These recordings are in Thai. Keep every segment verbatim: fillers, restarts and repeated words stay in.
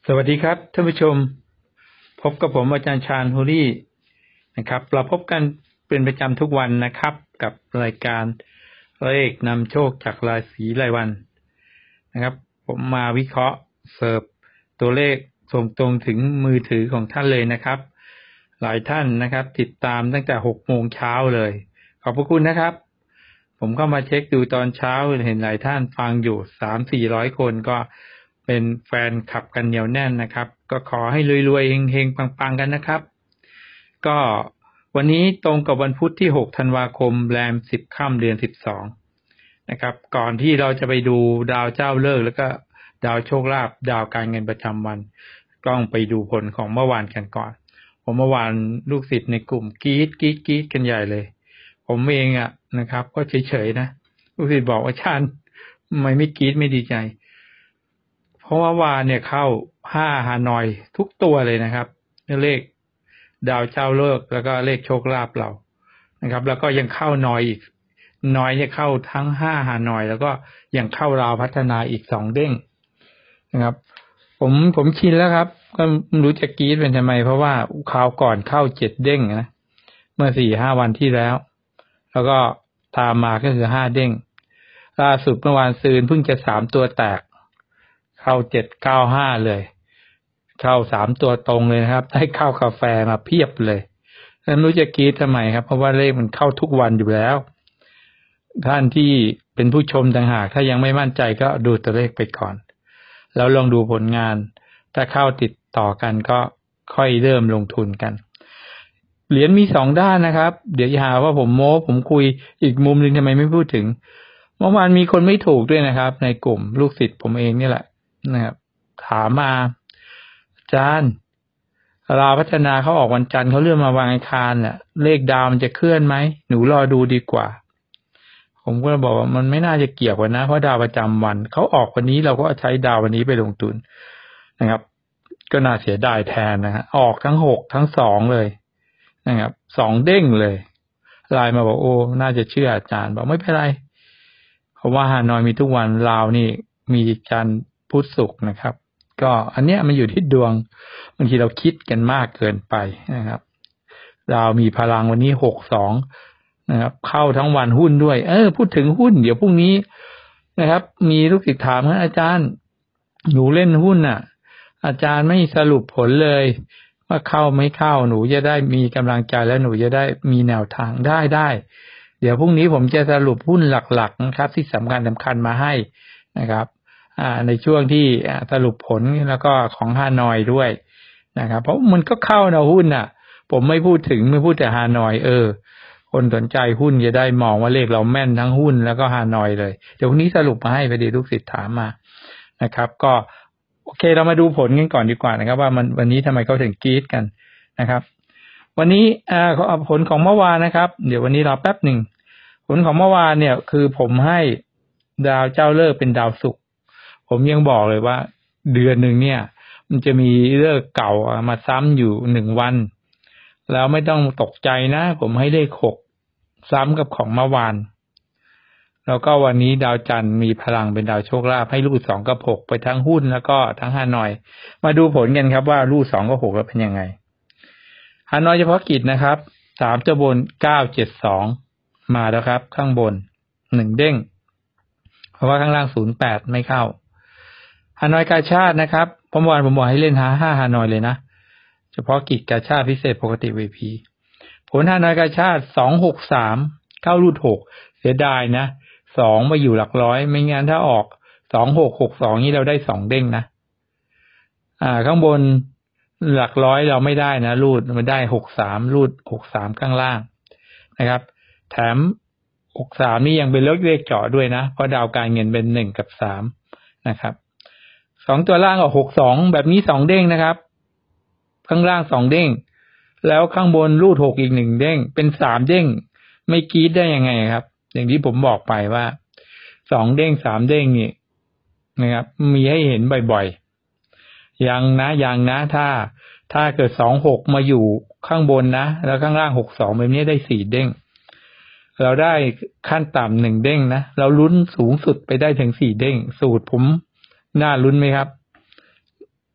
สวัสดีครับท่านผู้ชมพบกับผมอาจารย์ชาญฮูรี่นะครับเราพบกันเป็นประจำทุกวันนะครับกับรายการเลขนำโชคจากราศีรายวันนะครับผมมาวิเคราะห์เสิร์ฟตัวเลขส่งตรงถึงมือถือของท่านเลยนะครับหลายท่านนะครับติดตามตั้งแต่หกโมงเช้าเลยขอบพระคุณนะครับผมเข้ามาเช็คดูตอนเช้าเห็นหลายท่านฟังอยู่ สามถึงสี่ร้อย คนก็เป็นแฟนคลับกันเหนียวแน่นนะครับก็ขอให้รวยๆเฮงๆปังๆกันนะครับก็วันนี้ตรงกับวันพุธที่หกธันวาคมแรมสิบค่ำเดือนสิบสองนะครับก่อนที่เราจะไปดูดาวเจ้าฤกษ์แล้วก็ดาวโชคลาภดาวการเงินประจำวันต้องไปดูผลของเมื่อวานกันก่อนผมเมื่อวานลูกศิษย์ในกลุ่มกรี๊ดกรี๊ดกรี๊ดกันใหญ่เลยผมเองอ่ะนะครับก็เฉยๆนะลูกศิษย์บอกว่าอาจารย์ทำไมไม่กรี๊ดไม่ดีใจเพราะว่าวานเนี่ยเข้าห้าฮานอยทุกตัวเลยนะครับเลขดาวเจ้าฤกษ์แล้วก็เลขโชคลาภเรานะครับแล้วก็ยังเข้านอยอีกนอยเนี่ยเข้าทั้งห้าฮานอยแล้วก็ยังเข้าราวพัฒนาอีกสองเด้งนะครับผมผมชินแล้วครับก็ไม่รู้จะกรี๊ดเป็นทำไมเพราะว่าคราวก่อนเข้าเจ็ดเด้งนะเมื่อสี่ห้าวันที่แล้วแล้วก็ตามมาก็คือห้าเด้งล่าสุดเมื่อวานซืนเพิ่งจะสามตัวแตกเข้าเจ็ดเก้าห้าเลยเข้าสามตัวตรงเลยนะครับได้เข้ากาแฟมาเพียบเลยแล้วไม่รู้จะกรี๊ดทำไมครับเพราะว่าเลขมันเข้าทุกวันอยู่แล้วท่านที่เป็นผู้ชมต่างหากถ้ายังไม่มั่นใจก็ดูตัวเลขไปก่อนแล้วลองดูผลงานถ้าเข้าติดต่อกันก็ค่อยเริ่มลงทุนกันเหรียญมีสองด้านนะครับเดี๋ยวอย่าหาว่าผมโม้ผมคุยอีกมุมนึงทำไมไม่พูดถึงเมื่อวานมีคนไม่ถูกด้วยนะครับในกลุ่มลูกศิษย์ผมเองนี่แหละนะครับถามมาอาจารย์ราวพัฒนาเขาออกวันจันทร์เขาเลื่อนมาวางอังคารน่ะเลขดาวมันจะเคลื่อนไหมหนูรอดูดีกว่าผมก็บอกว่ามันไม่น่าจะเกี่ยวกันนะเพราะดาวประจำวันเขาออกวันนี้เราก็ใช้ดาววันนี้ไปลงทุนนะครับก็น่าเสียดายแทนนะฮะออกทั้งหกทั้งสองเลยนะครับสองเด้งเลยไลน์มาบอกโอ้น่าจะเชื่ออาจารย์บอกไม่เป็นไรเพราะว่าฮานอยมีทุกวันลาวนี่มีจันทร์พุธศุกร์นะครับก็อันเนี้ยมันอยู่ที่ดวงบางทีเราคิดกันมากเกินไปนะครับดาวมีพลังวันนี้หกสองนะครับเข้าทั้งวันหุ้นด้วยเออพูดถึงหุ้นเดี๋ยวพรุ่งนี้นะครับมีลูกศิษย์ถามอาจารย์หนูเล่นหุ้นน่ะอาจารย์ไม่สรุปผลเลยว่าเข้าไม่เข้าหนูจะได้มีกำลังใจและหนูจะได้มีแนวทางได้ได้เดี๋ยวพรุ่งนี้ผมจะสรุปหุ้นหลักๆนะครับที่สำคัญสำคัญมาให้นะครับอ่าในช่วงที่สรุปผลแล้วก็ของฮานอยด้วยนะครับเพราะมันก็เข้านะหุ้นน่ะผมไม่พูดถึงไม่พูดแต่ฮานอยเออคนสนใจหุ้นจะได้มองว่าเลขเราแม่นทั้งหุ้นแล้วก็ฮานอยเลยเดี๋ยวพรุ่งนี้สรุปมาให้พอดีลูกศิษย์ถามมานะครับก็โอเคเรามาดูผลกันก่อนดีกว่านะครับว่ามันวันนี้ทำไมเขาถึงกรี๊ดกันนะครับวันนี้อ่าเอาผลของเมื่อวานนะครับเดี๋ยววันนี้รอแป๊บหนึ่งผลของเมื่อวานเนี่ยคือผมให้ดาวเจ้าฤกษ์เป็นดาวศุกร์ผมยังบอกเลยว่าเดือนหนึ่งเนี่ยมันจะมีฤกษ์เก่ามาซ้ำอยู่หนึ่งวันแล้วไม่ต้องตกใจนะผมให้เลขหกซ้ำกับของเมื่อวานแล้วก็วันนี้ดาวจันทร์มีพลังเป็นดาวโชคลาภให้รูดสองกับหกไปทั้งหุ้นแล้วก็ทั้งฮานอยมาดูผลกันครับว่ารูดสองกับหกแล้วเป็นยังไงฮานอยเฉพาะกิจนะครับสามตัวบนเก้าเจ็ดสองมาแล้วครับข้างบนหนึ่งเด้งเพราะว่าข้างล่างศูนย์แปดไม่เข้าฮานอยกาชาดนะครับเมื่อวานผมบอกให้เล่นหาห้าฮานอยเลยนะเฉพาะกิจกาชาดพิเศษปกติ วี พี ผลฮานอยกาชาดสองหกสามเข้ารูดหกเสียดายนะสองมาอยู่หลักร้อยไม่งั้นถ้าออกสองหกหกสองนี่เราได้สองเด้งนะอ่าข้างบนหลักร้อยเราไม่ได้นะรูดมันได้หกสามรูดหกสามข้างล่างนะครับแถมหกสามนี่ยังเป็นเลขเลขเจาะด้วยนะเพราะดาวการเงินเป็นหนึ่งกับสามนะครับสองตัวล่างออกหกสองแบบนี้สองเด้งนะครับข้างล่างสองเด้งแล้วข้างบนรูดหกอีกหนึ่งเด้งเป็นสามเด้งไม่กรี๊ดได้ยังไงครับอย่างที่ผมบอกไปว่าสองเด้งสามเด้งนี่นะครับมีให้เห็นบ่อยๆยังนะยังนะถ้าถ้าเกิดสองหกมาอยู่ข้างบนนะแล้วข้างล่างหกสองแบบนี้ได้สี่เด้งเราได้ขั้นต่ำหนึ่งเด้งนะเราลุ้นสูงสุดไปได้ถึงสี่เด้งสูตรผมน่าลุ้นไหมครับ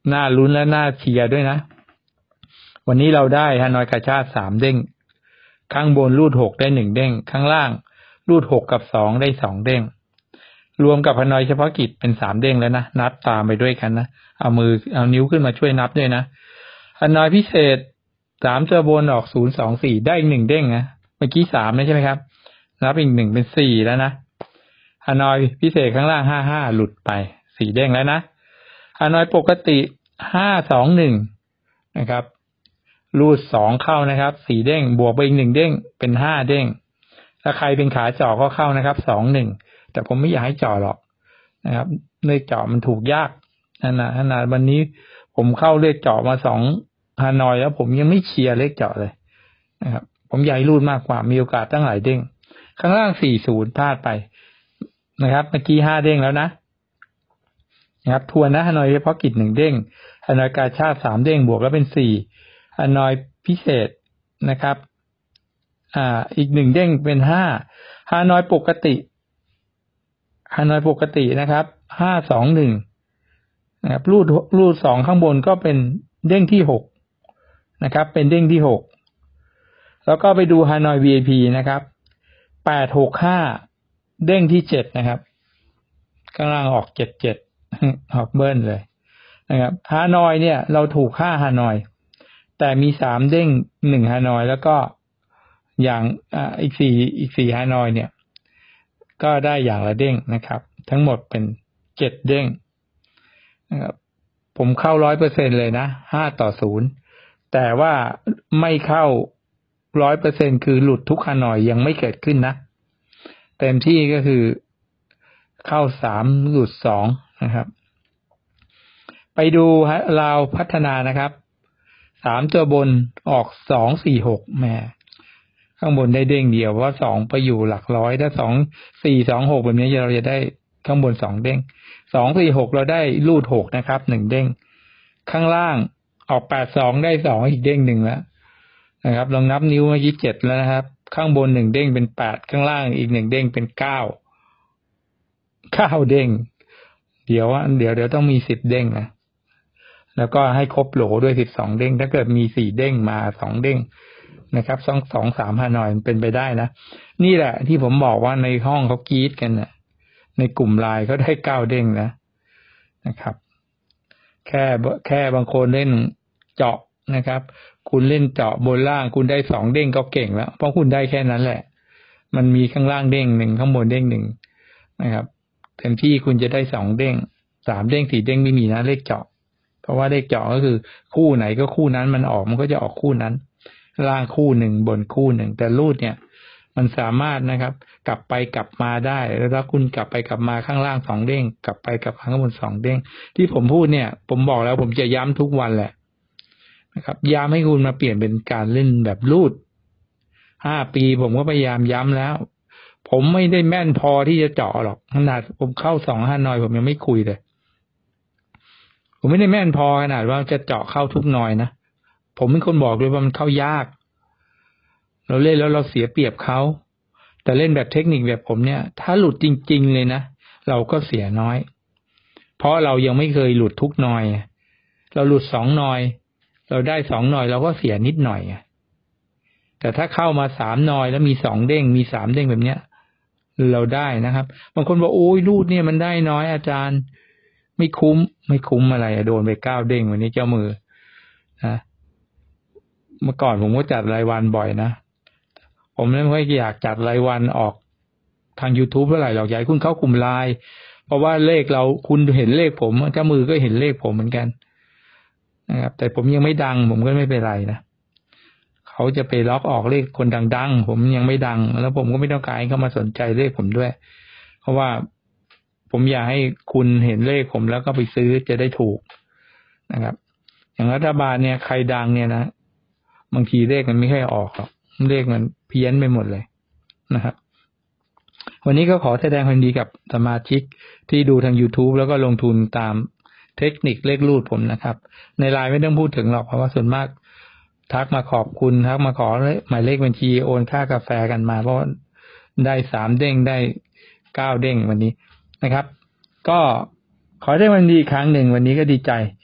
น่าลุ้นและน่าเชียร์ด้วยนะวันนี้เราได้ฮานอยกาชาดสามเด้งข้างบนรูดหกได้หนึ่งเด้งข้างล่างรูดหกกับสองได้สองเด้งรวมกับฮานอยเฉพาะกิจเป็นสามเด้งแล้วนะนับตามไปด้วยกันนะเอามือเอานิ้วขึ้นมาช่วยนับด้วยนะฮานอยพิเศษสามตัวบนออกศูนย์สองสี่ได้อีกหนึ่งเด้งนะเมื่อกี้สามนะใช่ไหมครับนับอีกหนึ่งเป็นสี่แล้วนะฮานอยพิเศษข้างล่างห้าห้าหลุดไปสี่เด้งแล้วนะฮานอยปกติห้าสองหนึ่งนะครับรูดสองเข้านะครับสี่เด้งบวกไปอีกหนึ่งเด้งเป็นห้าเด้งถ้าใครเป็นขาเจาะก็เข้านะครับสองหนึ่งแต่ผมไม่อยากให้เจาะหรอกนะครับเลขเจาะมันถูกยากขนาดขนาดวันนี้ผมเข้าเลขเจาะมาสองฮานอยแล้วผมยังไม่เชียร์เลขเจาะเลยนะครับผมอยากให้รูดมากกว่ามีโอกาสตั้งหลายเด้งข้างล่างสี่ศูนย์พลาดไปนะครับเมื่อกี้ห้าเด้งแล้วนะนะครับทวนนะฮานอยเฉพาะกิจหนึ่งเด้งฮานอยกาชาดสามเด้งบวกแล้วเป็นสี่ฮานอยพิเศษนะครับอ่าอีกหนึ่งเด้งเป็นห้าฮานอยปกติฮานอยปกตินะครับห้าสองหนึ่งนะครับรูดรูดสองข้างบนก็เป็นเด้งที่หกนะครับเป็นเด้งที่หกแล้วก็ไปดูฮานอย วี ไอ พี นะครับแปดหกห้าเด้งที่เจ็ดนะครับข้างล่างออกเจ็ดเจ็ดออกเบิ้ลเลยนะครับฮานอยเนี่ยเราถูกค่าฮานอยแต่มีสามเด้งหนึ่งฮานอยแล้วก็อย่างอ่าอีกสี่อีกสี่ฮานอยเนี่ยก็ได้อย่างละเด้งนะครับทั้งหมดเป็นเจ็ดเด้งนะครับผมเข้า ร้อยเปอร์เซ็นต์ เลยนะห้าต่อศูนย์แต่ว่าไม่เข้า ร้อยเปอร์เซ็นต์ คือหลุดทุกฮานอยยังไม่เกิดขึ้นนะเต็มที่ก็คือเข้าสามหลุดสองนะครับไปดูลาวพัฒนานะครับสามตัวบนออกสองสี่หกแหมข้างบนได้เด้งเดียวเพราะสองไปอยู่หลักร้อยถ้าสองสี่สองหกแบบนี้เราจะได้ข้างบนสองเด้งสองสี่หกเราได้รูดหกนะครับหนึ่งเด้งข้างล่างออกแปดสองได้สองอีกเด้งหนึ่งแล้วนะครับลองนับนิ้วเมื่อกี้เจ็ดแล้วนะครับข้างบนหนึ่งเด้งเป็นแปดข้างล่างอีกหนึ่งเด้งเป็นเก้าเก้าเด้งเดี๋ยวเดี๋ยวเดี๋ยวต้องมีสิบเด้งนะแล้วก็ให้ครบโหลด้วยสิบสองเด้งถ้าเกิดมีสี่เด้งมาสองเด้งนะครับสองสองสามฮานอยมันเป็นไปได้นะนี่แหละที่ผมบอกว่าในห้องเขากรี๊ดกันนะในกลุ่มไลน์เขาได้เก้าเด้งนะนะครับแค่แค่บางคนเล่นเจาะนะครับคุณเล่นเจาะบนล่างคุณได้สองเด้งก็เก่งแล้วเพราะคุณได้แค่นั้นแหละมันมีข้างล่างเด้งหนึ่งข้างบนเด้งหนึ่งนะครับเต็มที่คุณจะได้สองเด้งสามเด้งสี่เด้งไม่มีนะเลขเจาะเพราะว่าเลขเจาะก็คือคู่ไหนก็คู่นั้นมันออกมันก็จะออกคู่นั้นล่างคู่หนึ่งบนคู่หนึ่งแต่รูดเนี่ยมันสามารถนะครับกลับไปกลับมาได้แล้วคุณกลับไปกลับมาข้างล่างสองเด้งกลับไปกลับข้างบนสองเด้งที่ผมพูดเนี่ยผมบอกแล้วผมจะย้ำทุกวันแหละนะครับย้ำให้คุณมาเปลี่ยนเป็นการเล่นแบบรูดห้าปีผมก็พยายามย้ำแล้วผมไม่ได้แม่นพอที่จะเจาะหรอกขนาดผมเข้าสองฮานอยผมยังไม่คุยเลยผมไม่ได้แม่นพอขนาดว่าจะเจาะเข้าทุกหน่อยนะผมเป็นคนบอกเลยว่ามันเข้ายากเราเล่นแล้วเราเสียเปรียบเขาแต่เล่นแบบเทคนิคแบบผมเนี่ยถ้าหลุดจริงๆเลยนะเราก็เสียน้อยเพราะเรายังไม่เคยหลุดทุกหน่อยเราหลุดสองหน่อยเราได้สองหน่อยเราก็เสียนิดหน่อยแต่ถ้าเข้ามาสามหน่อยแล้วมีสองเด้งมีสามเด้งแบบเนี้ยเราได้นะครับบางคนบอกโอ้ยรูดเนี่ยมันได้น้อยอาจารย์ไม่คุ้มไม่คุ้มอะไรโดนไปเก้าเด้งวันนี้เจ้ามือนะเมื่อก่อนผมก็จัดรายวันบ่อยนะผมไม่ค่อยอยากจัดรายวันออกทาง YouTube เท่าไหร่หรอกอยากให้คุณเข้ากลุ่มไลน์เพราะว่าเลขเราคุณเห็นเลขผมเจ้ามือก็เห็นเลขผมเหมือนกันนะครับแต่ผมยังไม่ดังผมก็ไม่เป็นไรนะเขาจะไปล็อกออกเลขคนดังๆผมยังไม่ดังแล้วผมก็ไม่ต้องการให้เขามาสนใจเลขผมด้วยเพราะว่าผมอยากให้คุณเห็นเลขผมแล้วก็ไปซื้อจะได้ถูกนะครับอย่างรัฐบาลเนี่ยใครดังเนี่ยนะบางทีเลขมันไม่ค่อยออกหรอกเลขมันเพี้ยนไปหมดเลยนะครับวันนี้ก็ขอแสดงความดีกับสมาชิกที่ดูทาง YouTube แล้วก็ลงทุนตามเทคนิคเลขรูดผมนะครับในไลน์ไม่ต้องพูดถึงหรอกเพราะว่าส่วนมากทักมาขอบคุณทักมาขอหมายเลขบัญชีโอนค่ากาแฟกันมาเพราะได้สามเด้งได้เก้าเด้งวันนี้นะครับก็ขอได้วันดีครั้งหนึ่งวันนี้ก็ดีใจ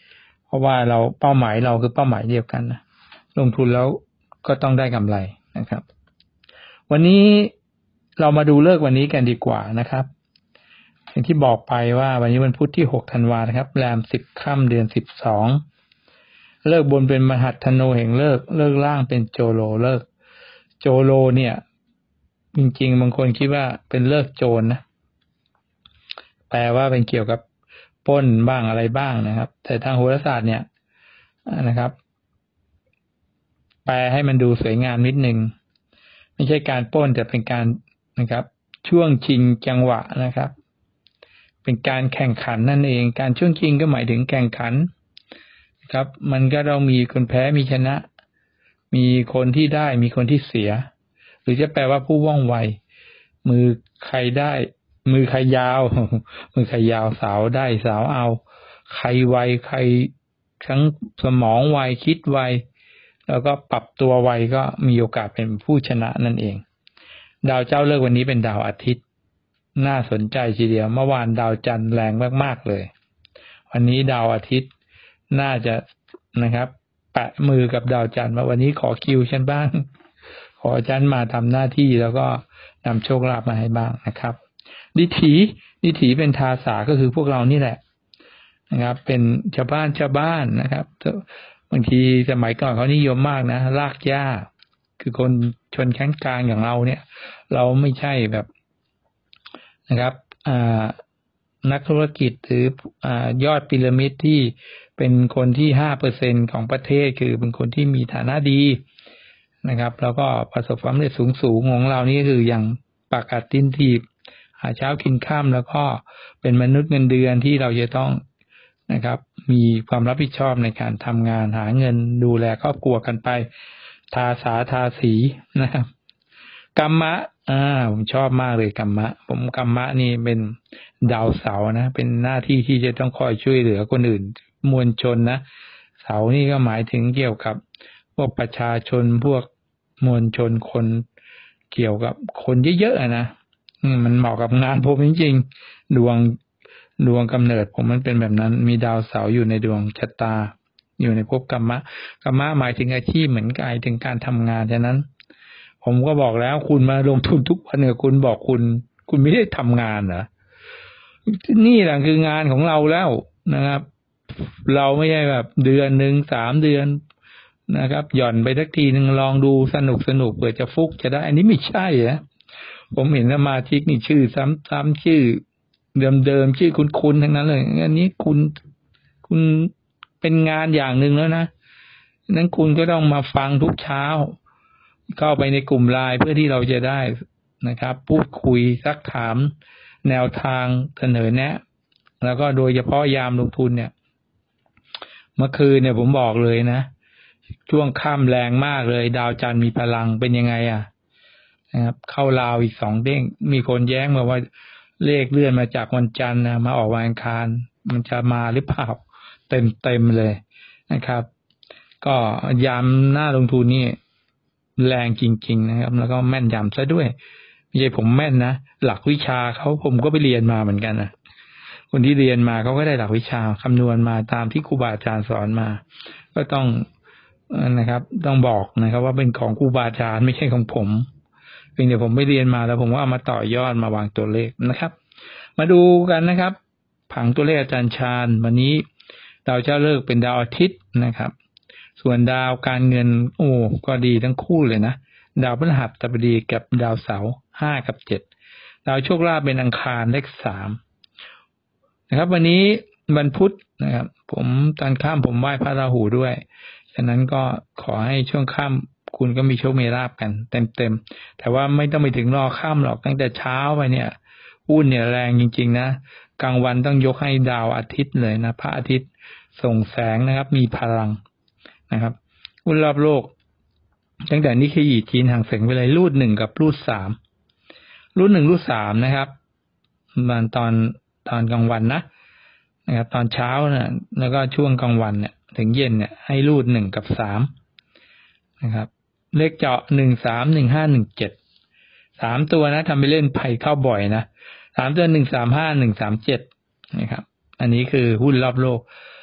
ราะว่าเราเป้าหมายเราคือเป้าหมายเดียวกันนะลงทุนแล้วก็ต้องได้กำไรนะครับ วันนี้เรามาดูเลิกวันนี้กันดีกว่านะครับอย่างที่บอกไปว่าวันนี้วันพุธที่หกธันวาคมนะครับแรมสิบค่ำเดือนสิบสองเลิกบนเป็นมหัตถโนแห่งเลิกเลิกล่างเป็นโจโลเลิกโจโลเนี่ยจริงๆบางคนคิดว่าเป็นเลิกโจรนะแปลว่าเป็นเกี่ยวกับปล้นบ้างอะไรบ้างนะครับแต่ทางโหราศาสตร์เนี่ยนะครับแปลให้มันดูสวยงามนิดนึงไม่ใช่การปล้นแต่เป็นการนะครับช่วงชิงจังหวะนะครับเป็นการแข่งขันนั่นเองการช่วงชิงก็หมายถึงแข่งขันครับมันก็เรามีคนแพ้มีชนะมีคนที่ได้มีคนที่เสียหรือจะแปลว่าผู้ว่องไวมือใครได้มือใครยาวมือใครยาวสาวได้สาวเอาใครไวใครทั้งสมองไวคิดไวแล้วก็ปรับตัวไวก็มีโอกาสเป็นผู้ชนะนั่นเองดาวเจ้าเลิกวันนี้เป็นดาวอาทิตย์น่าสนใจทีเดียวเมื่อวานดาวจันทร์แรงมากๆเลยวันนี้ดาวอาทิตย์น่าจะนะครับแปะมือกับดาวจันทร์ว่าวันนี้ขอคิวฉันบ้างขอฉันมาทำหน้าที่แล้วก็นำโชคลาภมาให้บ้างนะครับดิถีดิถีเป็นทาสาก็คือพวกเรานี่แหละนะครับเป็นชาวบ้านชาวบ้านนะครับบางทีสมัยก่อนเขานิยมมากนะลากหญ้าคือคนชนชั้นกลางอย่างเราเนี่ยเราไม่ใช่แบบนะครับนักธุรกิจหรืออ่ายอดพีระมิดที่เป็นคนที่ ห้าเปอร์เซ็นต์ ของประเทศคือเป็นคนที่มีฐานะดีนะครับแล้วก็ประสบความสำเร็จสูงๆของเรานี่คืออย่างปากกัดติ้นทีบหาเช้ากินค่ำแล้วก็เป็นมนุษย์เงินเดือนที่เราจะต้องนะครับมีความรับผิดชอบในการทำงานหาเงินดูแลครอบครัวกันไปทาสาทาสีนะครับกัมมะอ่าผมชอบมากเลยกัมมะผมกัมมะนี่เป็นดาวเสาร์นะเป็นหน้าที่ที่จะต้องคอยช่วยเหลือคนอื่นมวลชนนะเสาร์นี่ก็หมายถึงเกี่ยวกับพวกประชาชนพวกมวลชนคนเกี่ยวกับคนเยอะๆนะมันเหมาะกับงานผมจริงๆดวงดวงกำเนิดผมมันเป็นแบบนั้นมีดาวเสาร์อยู่ในดวงชะตาอยู่ในภพกัมมะกัมมะหมายถึงอาชีพเหมือนกายถึงการทำงานฉะนั้นผมก็บอกแล้วคุณมาลงทุนทุกวันเนี่ยคุณบอกคุณคุณไม่ได้ทำงานเหรอนี่แหละคืองานของเราแล้วนะครับเราไม่ใช่แบบเดือนหนึ่งสามเดือนนะครับหย่อนไปสักทีหนึ่งลองดูสนุกสนุกเผื่อจะฟุกจะได้อันนี้ไม่ใช่นะผมเห็นสมาชิกนี่ชื่อซ้ำๆชื่อเดิมๆชื่อคุ้นๆทั้งนั้นเลยอันนี้คุณคุณเป็นงานอย่างหนึ่งแล้วนะนั้นคุณก็ต้องมาฟังทุกเช้าเข้าไปในกลุ่มไลน์เพื่อที่เราจะได้นะครับพูดคุยซักถามแนวทางเสนอแนะแล้วก็โดยเฉพาะยามลงทุนเนี่ยเมื่อคืนเนี่ยผมบอกเลยนะช่วงค่ำแรงมากเลยดาวจันทร์มีพลังเป็นยังไงอ่ะนะครับเข้าลาวอีกสองเด้งมีคนแย้งมาว่าเลขเลื่อนมาจากวันจันทร์นะมาออกวันอังคารมันจะมาหรือเปล่าเต็มเต็มเลยนะครับก็ยามหน้าลงทุนนี่แรงจริงๆนะครับแล้วก็แม่นยำซะด้วยไม่ใช่ผมแม่นนะหลักวิชาเขาผมก็ไปเรียนมาเหมือนกันนะคนที่เรียนมาเขาก็ได้หลักวิชาคำนวณมาตามที่ครูบาอาจารย์สอนมาก็ต้องนะครับต้องบอกนะครับว่าเป็นของครูบาอาจารย์ไม่ใช่ของผมเพียงแต่ผมไปเรียนมาแล้วผมก็เอามาต่อยอดมาวางตัวเลขนะครับมาดูกันนะครับผังตัวเลขอาจารย์ชาญวันนี้ดาวเจ้าเลิกเป็นดาวอาทิตย์นะครับส่วนดาวการเงินโอ้ก็ดีทั้งคู่เลยนะดาวพฤหัสบดีกับดาวเสาร์ห้ากับเจ็ดดาวโชคลาภเป็นอังคารเลขสามนะครับวันนี้วันพุธนะครับผมตอนค่ำผมไหว้พระราหูด้วยฉะนั้นก็ขอให้ช่วงค่ำคุณก็มีโชคมีลาภกันเต็มๆแต่ว่าไม่ต้องไปถึงรอค่ำหรอกตั้งแต่เช้าไปเนี่ยหุ้นเนี่ยแรงจริงๆนะกลางวันต้องยกให้ดาวอาทิตย์เลยนะพระอาทิตย์ส่งแสงนะครับมีพลังนะครับหุ้นรอบโลกตั้งแต่นิเคอีจีนห่างเสียงไปเลยรูดหนึ่งกับรูดสามรูดหนึ่งรูดสามนะครับมันตอนตอนกลางวันนะนะครับตอนเช้านะแล้วก็ช่วงกลางวันเนี่ยถึงเย็นเนี่ยให้รูดหนึ่งกับสามนะครับเลขเจาะหนึ่งสามหนึ่งห้าหนึ่งเจ็ดสามตัวนะทำไปเล่นไพ่เข้าบ่อยนะสามตัวหนึ่งสามห้าหนึ่งสามเจ็ดนะครับอันนี้คือหุ้นรอบโลก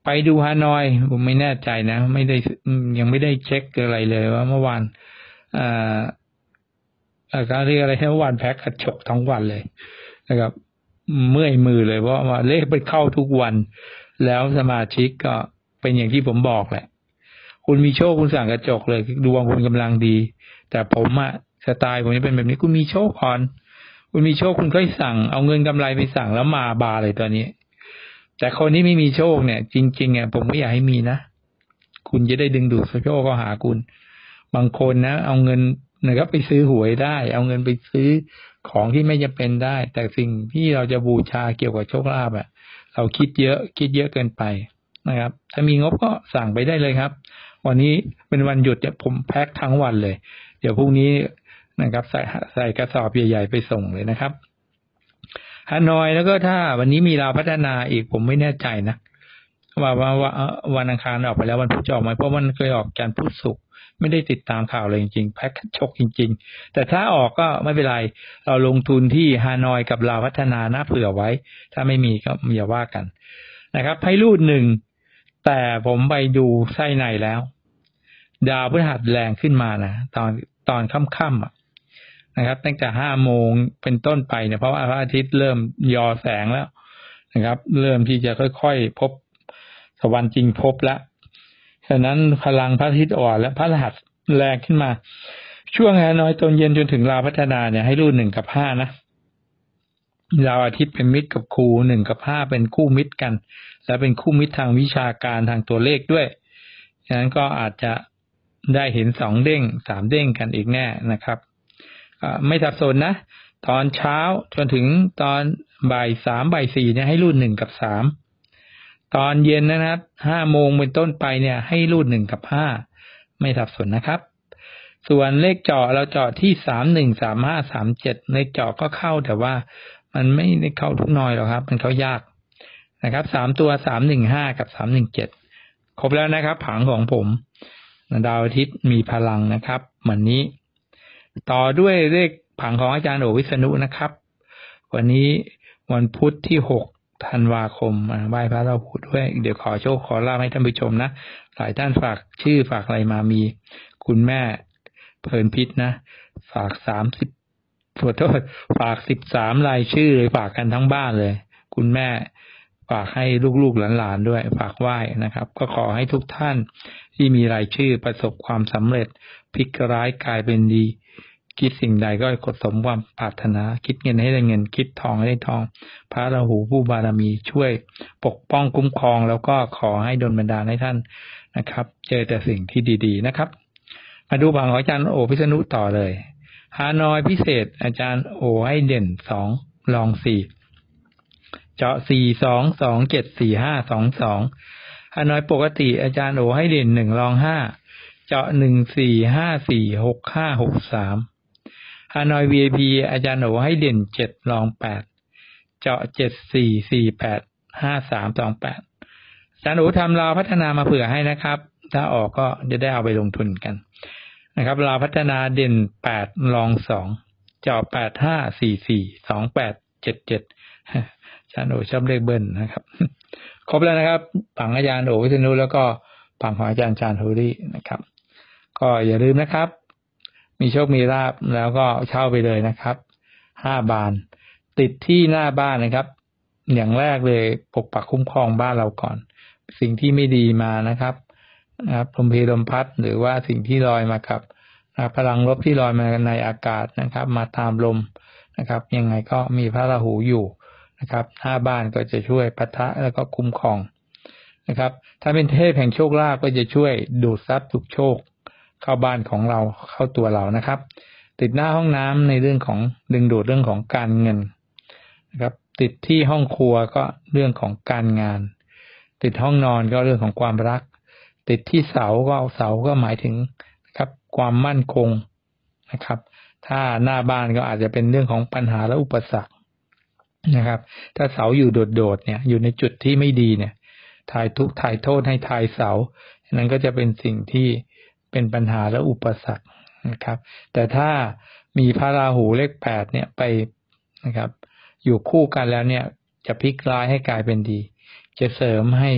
ไปดูฮานอยผมไม่แน่ใจนะไม่ได้ยังไม่ได้เช็คอะไรเลยว่าเมื่อวานอ่าการเรียกอะไรเมื่อวานแพ็คกระจกทั้งวันเลยนะครับเมื่อยมือเลยเพราะว่าเลขไปเข้าทุกวันแล้วสมาชิกก็เป็นอย่างที่ผมบอกแหละคุณมีโชคคุณสั่งกระจกเลยดวงคุณกำลังดีแต่ผมอะสไตล์ผมจะเป็นแบบนี้คุณมีโชคก่อนคุณมีโชคคุณค่อยสั่งเอาเงินกำไรไปสั่งแล้วมาบาเลยตอนนี้แต่คนที่ไม่มีโชคเนี่ยจริงๆอ่ะผมไม่อยากให้มีนะคุณจะได้ดึงดูดโชคเข้าหาคุณบางคนนะเอาเงินนะครับไปซื้อหวยได้เอาเงินไปซื้อของที่ไม่จำเป็นได้แต่สิ่งที่เราจะบูชาเกี่ยวกับโชคลาภอ่ะเราคิดเยอะคิดเยอะเกินไปนะครับถ้ามีงบก็สั่งไปได้เลยครับวันนี้เป็นวันหยุดเนี่ยผมแพ็คทั้งวันเลยเดี๋ยวพรุ่งนี้นะครับใส่ใส่กระสอบใหญ่ๆไปส่งเลยนะครับฮานอยแล้วก็ถ้าวันนี้มีลาวพัฒนาอีกผมไม่แน่ใจนะว่าว่าว่าวันอังคารออกไปแล้ววันพุธจะออกไหมเพราะมันเคยออกการพุธศุกร์ไม่ได้ติดตามข่าวเลยจริงๆแพ็คชกจริงๆแต่ถ้าออกก็ไม่เป็นไรเราลงทุนที่ฮานอยกับลาวพัฒนานะเผื่อไว้ถ้าไม่มีก็อย่าว่ากันนะครับไพ่รูดหนึ่งแต่ผมไปดูไส้ในแล้วดาวพฤหัสแรงขึ้นมานะตอนตอนค่ำๆอ่ะนะครับตั้งแต่ห้าโมงเป็นต้นไปเนี่ยเพราะว่าพระอาทิตย์เริ่มยอแสงแล้วนะครับเริ่มที่จะค่อยๆพบสวรรค์จริงพบแล้วฉะนั้นพลังพระอาทิตย์อ่อนและพระรหัสแรงขึ้นมาช่วงฮานอยตอนเย็นจนถึงลาวพัฒนาเนี่ยให้รูดหนึ่งกับห้านะดาวอาทิตย์เป็นมิตรกับครูหนึ่งกับห้าเป็นคู่มิตรกันและเป็นคู่มิตรทางวิชาการทางตัวเลขด้วยฉะนั้นก็อาจจะได้เห็นสองเด้งสามเด้งกันอีกแน่นะครับไม่สับสนนะตอนเช้าจนถึงตอนบ่ายสามบ่ายสี่เนี่ยให้รูดหนึ่งกับสามตอนเย็นนะครับห้าโมงเป็นต้นไปเนี่ยให้รูดหนึ่งกับห้าไม่สับสนนะครับส่วนเลขเจาะเราเจาะที่สามหนึ่งสามห้าสามเจ็ดเลขเจาะก็เข้าแต่ว่ามันไม่ได้เข้าทุกหน่อยหรอกครับมันเข้ายากนะครับสามตัวสามหนึ่งห้ากับสามหนึ่งเจ็ดครบแล้วนะครับผังของผมดาวอาทิตย์มีพลังนะครับเหมือนนี้ต่อด้วยเลขผังของอาจารย์โอวิษณุนะครับวันนี้วันพุธที่หกธันวาคมไหว้พระราหูด้วยเดี๋ยวขอโชคขอลาภให้ท่านผู้ชมนะหลายท่านฝากชื่อฝากอะไรมามีคุณแม่เพลินพิษนะฝากสามสิบขอโทษฝากสิบสามรายชื่อเลยฝากกันทั้งบ้านเลยคุณแม่ฝากให้ลูกๆหลานๆด้วยฝากไหว้นะครับก็ขอให้ทุกท่านที่มีรายชื่อประสบความสำเร็จพลิกร้ายกลายเป็นดีคิดสิ่งใดก็กดสมความปรารถนาคิดเงินให้ได้เงินคิดทองให้ได้ทองพระราหูผู้บารมีช่วยปกป้องคุ้มครองแล้วก็ขอให้ดลบันดาลให้ท่านนะครับเจอแต่สิ่งที่ดีๆนะครับมาดูผังของอาจารย์โอพิษณุต่อเลยฮานอยพิเศษอาจารย์โอให้เด่นสองรองสี่เจาะสี่สองสองเจ็ดสี่ห้าสองสองฮานอยปกติอาจารย์โอให้เด่นหนึ่งรองห้าเจาะหนึ่งสี่ห้าสี่หกห้าหกสามฮานอย วี ไอ พี อาจารย์โอให้เด่นเจ็ดรองแปดเจาะเจ็ดสี่สี่แปดห้าสามสองแปดอาจารย์โอทำลาวพัฒนามาเผื่อให้นะครับถ้าออกก็จะได้เอาไปลงทุนกันนะครับลาวพัฒนาเด่นแปดรองสองเจาะแปดห้าสี่สี่สองแปดเจ็ดเจ็ดอาจารย์โอชอบเลขเบิ้ลนะครับครบแล้วนะครับผังอาจารย์โอวิษณุแล้วก็ผังของอาจารย์ชาญโฮลี่นะครับก็อย่าลืมนะครับมีโชคมีลาภแล้วก็เช่าไปเลยนะครับห้าบานติดที่หน้าบ้านนะครับอย่างแรกเลยปกปักคุ้มครองบ้านเราก่อนสิ่งที่ไม่ดีมานะครับนะครับลมเพลมพัดหรือว่าสิ่งที่ลอยมากับพลังลบที่ลอยมาในอากาศนะครับมาตามลมนะครับยังไงก็มีพระราหูอยู่นะครับหน้าบ้านก็จะช่วยปะทะแล้วก็คุ้มครองนะครับถ้าเป็นเทพแห่งโชคลาภก็จะช่วยดูดซับทุกโชคเข้าบ้านของเราเข้าตัวเรานะครับติดหน้าห้องน้ำในเรื่องของดึงดูดเรื่องของการเงินนะครับติดที่ห้องครัวก็เรื่องของการงานติดห้องนอนก็เรื่องของความรักติดที่เสาก็เสาก็หมายถึงนะครับความมั่นคงนะครับถ้าหน้าบ้านก็อาจจะเป็นเรื่องของปัญหาและอุปสรรคนะครับถ้าเสาอยู่โดดๆเนี่ยอยู่ในจุดที่ไม่ดีเนี่ยถ่ายทุกข์ถ่ายโทษให้ทายเสานั้นก็จะเป็นสิ่งที่เป็นปัญหาและอุปสรรคนะครับแต่ถ้ามีพระราหูเลขแปดเนี่ยไปนะครับ อยู่คู่กันแล้วเนี่ยจะพลิกร้ายให้กลายเป็นดีจะเสริมให้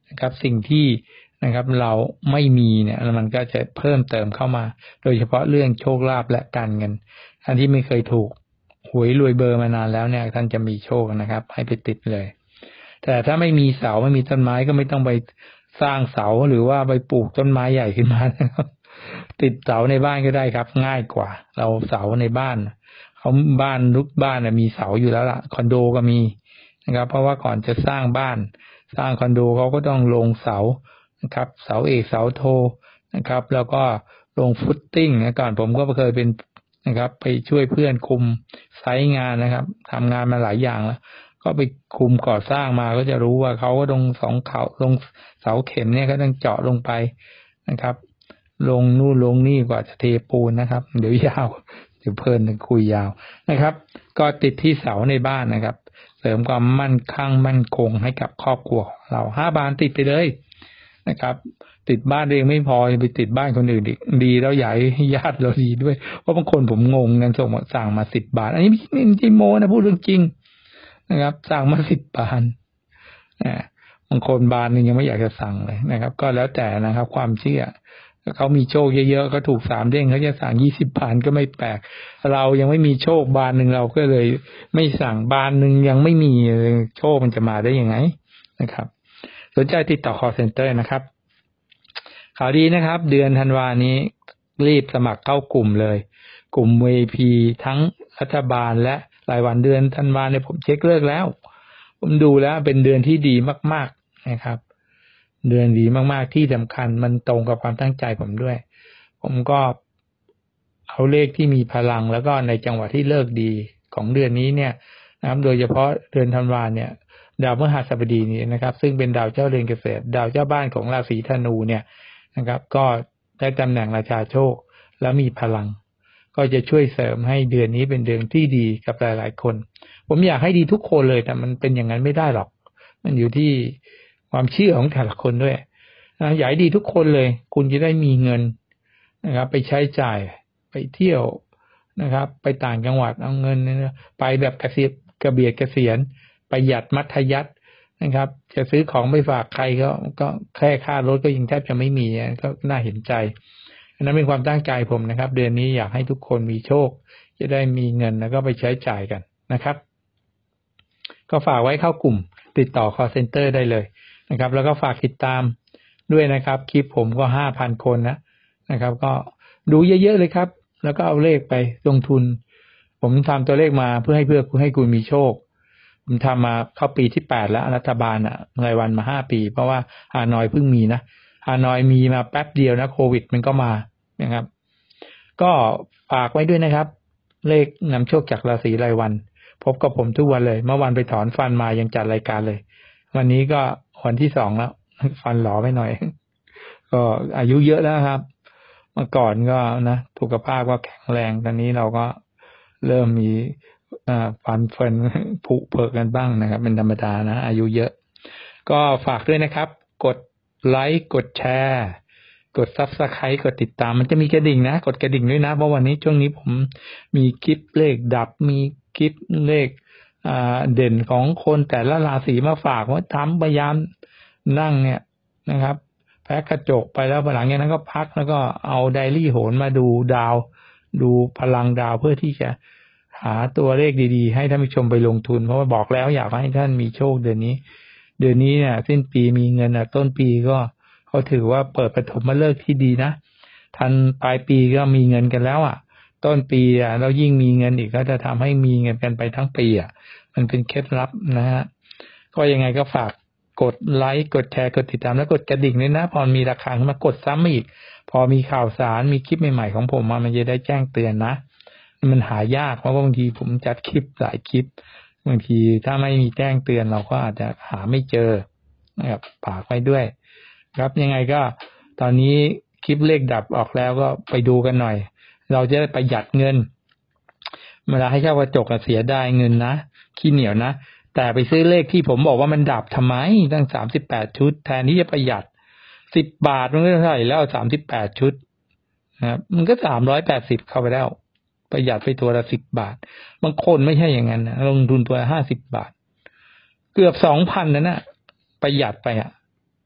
นะครับสิ่งที่นะครับเราไม่มีเนี่ยมันก็จะเพิ่มเติมเข้ามาโดยเฉพาะเรื่องโชคลาภและการเงินท่านที่ไม่เคยถูกหวยรวยเบอร์มานานแล้วเนี่ยท่านจะมีโชคนะครับให้ไปติดเลยแต่ถ้าไม่มีเสาไม่มีต้นไม้ก็ไม่ต้องไปสร้างเสาหรือว่าไปปลูกต้นไม้ใหญ่ขึ้นมานะครับติดเสาในบ้านก็ได้ครับง่ายกว่าเราเสาในบ้านเขาบ้านทุกบ้านมีเสาอยู่แล้วล่ะคอนโดก็มีนะครับเพราะว่าก่อนจะสร้างบ้านสร้างคอนโดเขาก็ต้องลงเสานะครับเสาเอกเสาโทนะครับแล้วก็ลงฟุตติ้งนะก่อนผมก็เคยเป็นนะครับไปช่วยเพื่อนคุมไซต์งานนะครับทำงานมาหลายอย่างแล้วก็ไปคุมก่อสร้างมาก็จะรู้ว่าเขาก็ลงสองเขาลงเสาเข็มเนี่ยก็ต้องเจาะลงไปนะครับลงนู่นลงนี่กว่าจะเทปูนนะครับเดี๋ยวยาวเดี๋ยวเพลินคุยยาวนะครับก็ติดที่เสาในบ้านนะครับเสริมความมั่นคั่งมั่นคงให้กับครอบครัวของเราห้าบานติดไปเลยนะครับติดบ้านเองไม่พอไปติดบ้านคนอื่นอีกดีแล้วใหญ่ให้ญาติเราดีด้วยเพราะบางคนผมงงกันส่งสั่งมาสิบบาทอันนี้ไม่จริงโมนะพูดเรื่องจริงนะครับสั่งมาสิบบาทอ่าบางคนบานนึงยังไม่อยากจะสั่งเลยนะครับก็แล้วแต่นะครับความเชื่อเขามีโชคเยอะๆเขาถูกสามเด้งเขาจะสั่งยี่สิบบาทก็ไม่แปลกเรายังไม่มีโชคบานหนึ่งเราก็เลยไม่สั่งบานหนึ่งยังไม่มีโชคมันจะมาได้ยังไงนะครับสนใจติดต่อ call center นะครับข่าวดีนะครับเดือนธันวานี้รีบสมัครเข้ากลุ่มเลยกลุ่ม วี ไอ พี ทั้งรัฐบาลและรายวันเดือนธันวาเนี่ยผมเช็คเลิกแล้วผมดูแล้วเป็นเดือนที่ดีมากๆนะครับเดือนดีมากๆที่สำคัญมันตรงกับความตั้งใจผมด้วยผมก็เอาเลขที่มีพลังแล้วก็ในจังหวะที่เลิกดีของเดือนนี้เนี่ยนะครับโดยเฉพาะเดือนธันวาเนี่ยดาวพฤหัสบดีนี้นะครับซึ่งเป็นดาวเจ้าเรือนเกษตรดาวเจ้าบ้านของราศีธนูเนี่ยนะครับก็ได้ตำแหน่งราชาโชคและมีพลังก็จะช่วยเสริมให้เดือนนี้เป็นเดือนที่ดีกับหลายๆคนผมอยากให้ดีทุกคนเลยแต่มันเป็นอย่างนั้นไม่ได้หรอกมันอยู่ที่ความเชื่อของแต่ละคนด้วยนะอยากให้ดีทุกคนเลยคุณจะได้มีเงินนะครับไปใช้จ่ายไปเที่ยวนะครับไปต่างจังหวัดเอาเงินไปแบบกระเสียกระเบียดกระเสียนประหยัดมัธยัสถ์นะครับจะซื้อของไปฝากใครก็ก็แค่ค่ารถก็ยังแทบจะไม่มีก็น่าเห็นใจอันนั้นเป็นความตั้งใจผมนะครับเดือนนี้อยากให้ทุกคนมีโชคจะได้มีเงินแล้วก็ไปใช้จ่ายกันนะครับก็ฝากไว้เข้ากลุ่มติดต่อ call center ได้เลยนะครับแล้วก็ฝากติดตามด้วยนะครับคลิปผมก็ ห้าพัน คนนะนะครับก็ดูเยอะๆเลยครับแล้วก็เอาเลขไปลงทุนผมทำตัวเลขมาเพื่อให้เพื่อให้คุณมีโชคผมทำมาเข้าปีที่แปดแล้วรัฐบาลอ่ะรายวันมาห้าปีเพราะว่าฮานอยเพิ่งมีนะฮานอยมีมาแป๊บเดียวนะโควิดมันก็มานะครับก็ฝากไว้ด้วยนะครับเลขนำโชคจากราศีรายวันพบกับผมทุกวันเลยเมื่อวันไปถอนฟันมายังจัดรายการเลยวันนี้ก็วันที่สองแล้วฟันหลอไปหน่อยก็อายุเยอะแล้วครับเมื่อก่อนก็นะสุขภาพก็แข็งแรงตอนนี้เราก็เริ่มมีฟันเฟินผุเพิกกันบ้างนะครับเป็นธรรมดานะอายุเยอะก็ฝากด้วยนะครับกดไลค์กดแชร์กด Subscribe กดติดตามมันจะมีกระดิ่งนะกดกระดิ่งด้วยนะเพราะวันนี้ช่วงนี้ผมมีคลิปเลขดับมีคลิปเลขเด่นของคนแต่ละราศีมาฝากว่าทำพยายามนั่งเนี่ยนะครับแพ็คกระจกไปแล้วหลังจากนั้นก็พักแล้วก็เอาไดอารี่โหรมาดูดาวดูพลังดาวเพื่อที่จะหาตัวเลขดีๆให้ท่านผู้ชมไปลงทุนเพราะว่าบอกแล้วอยากให้ท่านมีโชคเดือนนี้เดือนนี้เนี่ยสิ้นปีมีเงินต้นปีก็เขาถือว่าเปิดปฐมฤกษ์ที่ดีนะทันปลายปีก็มีเงินกันแล้วอ่ะต้นปีอ่ะเรายิ่งมีเงินอีกก็จะทำให้มีเงินกันไปทั้งปีอ่ะมันเป็นเคล็ดลับนะฮะก็ยังไงก็ฝากกดไลค์กดแชร์กดติดตามแล้วกดกระดิ่งด้วยนะพอมีราคาขึ้นมากดซ้ำอีกพอมีข่าวสารมีคลิปใหม่ๆของผมมามันจะได้แจ้งเตือนนะมันหายากเพราะว่าบางทีผมจัดคลิปหลายคลิปบางทีถ้าไม่มีแจ้งเตือนเราก็อาจจะหาไม่เจอนะครับฝากไว้ด้วยครับยังไงก็ตอนนี้คลิปเลขดับออกแล้วก็ไปดูกันหน่อยเราจะได้ประหยัดเงินเวลาให้เช่ากระจกเสียได้เงินนะขี้เหนียวนะแต่ไปซื้อเลขที่ผมบอกว่ามันดับทำไมตั้งสามสิบแปดชุดแทนที่จะประหยัดสิบบาทมันก็เท่าไหร่แล้วสามสิบแปดชุดนะครับมันก็สามร้อยแปดสิบเข้าไปแล้วประหยัดไปตัวละสิบบาทบางคนไม่ใช่อย่างนั้นนะลงทุนตัวละห้าสิบบาทเกือบสองพันนั่นน่ะประหยัดไปอ่ะ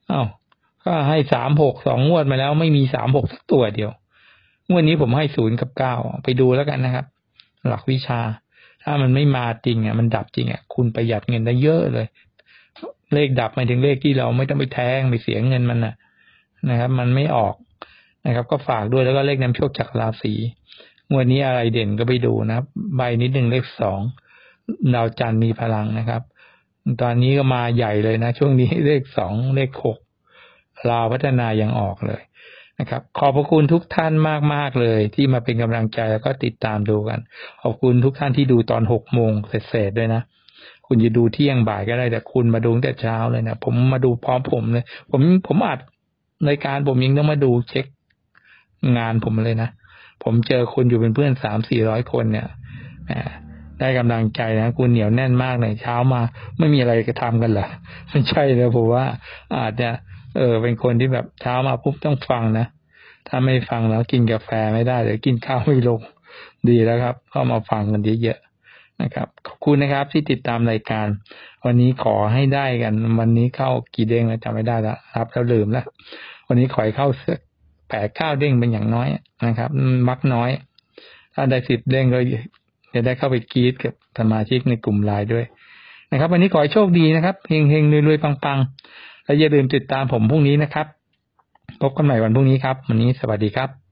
อ้าวก็ให้สามหกสองงวดมาแล้วไม่มีสามหกสักตัวเดียวงวดนี้ผมให้ศูนย์กับเก้าไปดูแล้วกันนะครับหลักวิชาถ้ามันไม่มาจริงอ่ะมันดับจริงอ่ะคุณประหยัดเงินได้เยอะเลยเลขดับหมายถึงเลขที่เราไม่ต้องไปแทงไปเสียเงินมันนะนะครับมันไม่ออกนะครับ ก็ฝากด้วยแล้วก็เลขนำโชคจากราศีงวดนี้อะไรเด่นก็ไปดูนะครับใบนิดหนึ่งเลขสองดาวจันทร์มีพลังนะครับตอนนี้ก็มาใหญ่เลยนะช่วงนี้เลขสองเลขหกลาวพัฒนายังออกเลยนะครับขอบพระคุณทุกท่านมากๆเลยที่มาเป็นกำลังใจแล้วก็ติดตามดูกันขอบคุณทุกท่านที่ดูตอนหกโมงเสร็จๆด้วยนะคุณจะดูเที่ยงบ่ายก็ได้แต่คุณมาดูตั้งแต่เช้าเลยนะผมมาดูพร้อมผมเลยผมผมอัดรายการผมยังต้องมาดูเช็คงานผมเลยนะผมเจอคุณอยู่เป็นเพื่อนสามสี่ร้อยคนเนี่ยได้กำลังใจนะคุณเหนียวแน่นมากเลยเช้ามาไม่มีอะไรจะทำกันเหรอไม่ใช่เลยผมว่าอาจจะเออเป็นคนที่แบบเช้ามาปุ๊บต้องฟังนะถ้าไม่ฟังแล้วกินกาแฟไม่ได้หรือกินข้าวไม่ลงดีแล้วครับเข้ามาฟังกันเยอะๆนะครับขอบคุณนะครับที่ติดตามรายการวันนี้ขอให้ได้กันวันนี้เข้ากี่เด้งแล้วจำไม่ได้แล้วรับแล้วลืมแล้ววันนี้ขอให้เข้าแปดเก้าเด้งเป็นอย่างน้อยนะครับมักน้อยถ้าได้สิบเด้งก็จะได้เข้าไปกรีดกับสมาชิกในกลุ่มไลน์ด้วยนะครับวันนี้ขอให้โชคดีนะครับเฮงๆรวยๆปังๆและอย่าลืมติดตามผมพรุ่งนี้นะครับพบกันใหม่วันพรุ่งนี้ครับวันนี้สวัสดีครับ